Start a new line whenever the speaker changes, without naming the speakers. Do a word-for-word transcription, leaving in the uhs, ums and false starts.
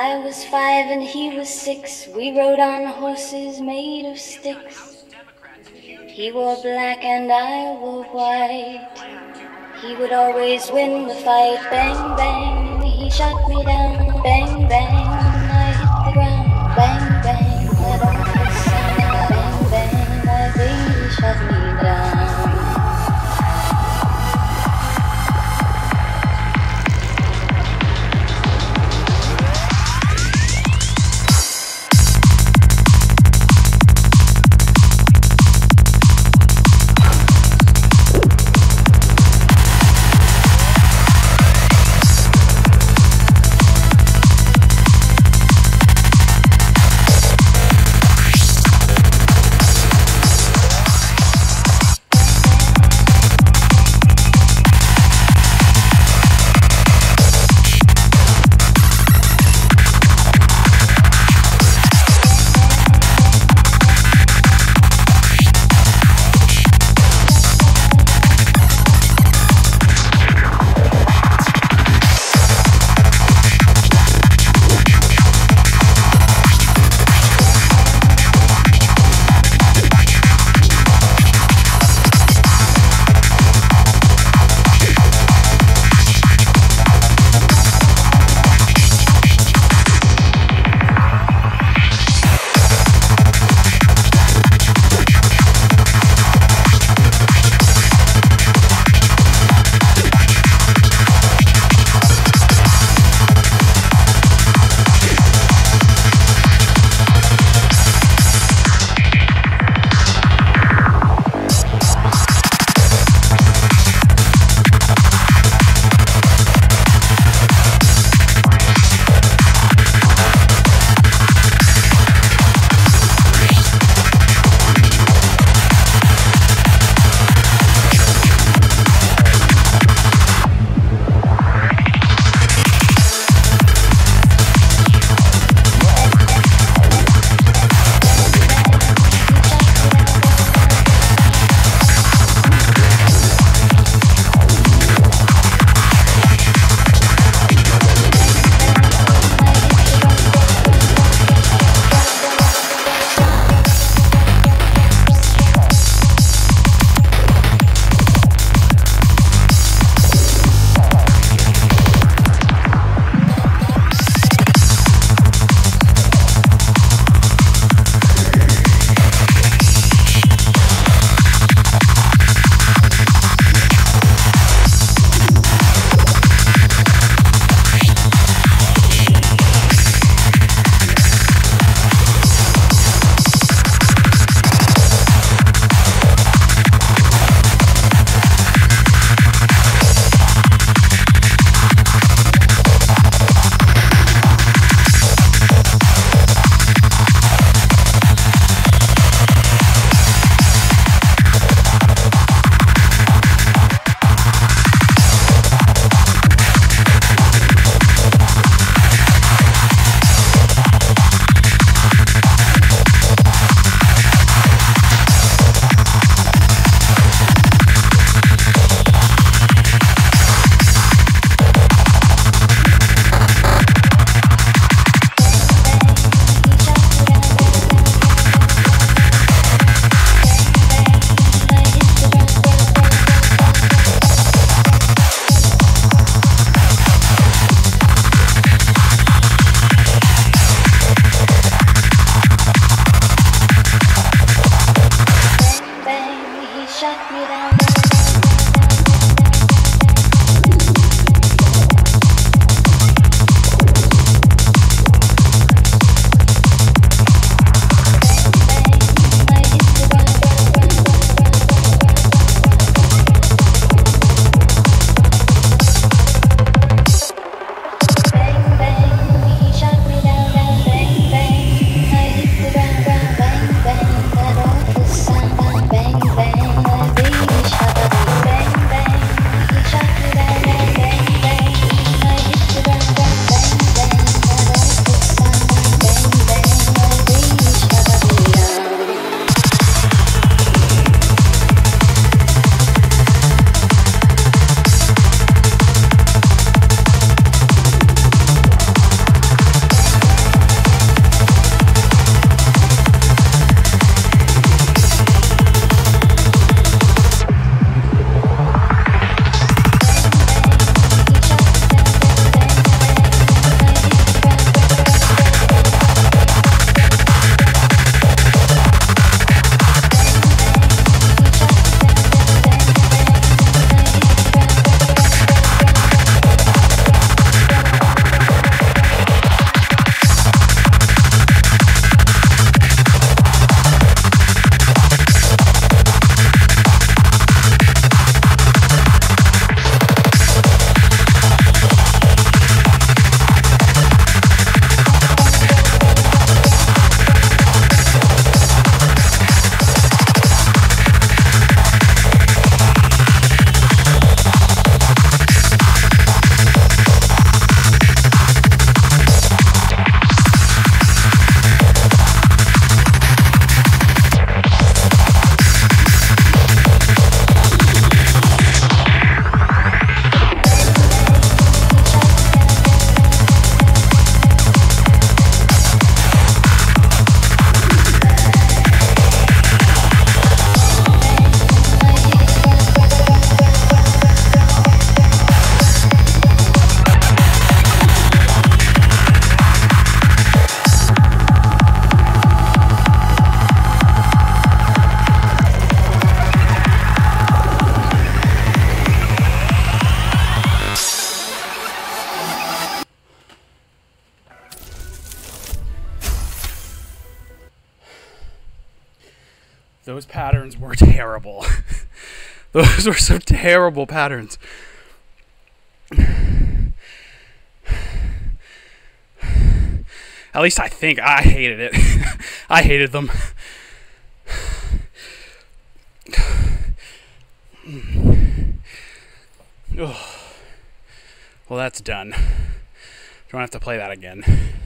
I was five and he was six. We rode on horses made of sticks. He wore black and I wore white. He would always win the fight. Bang, bang, he shot me down. Bang, bang, I hit the ground. Bang, bang, let off the sound. Bang, bang, my baby shot me down. Bang, bang, my baby shot me down.
those patterns were terrible. Those were some terrible patterns. At least I think I hated it. I hated them. Well, that's done. Don't have to play that again.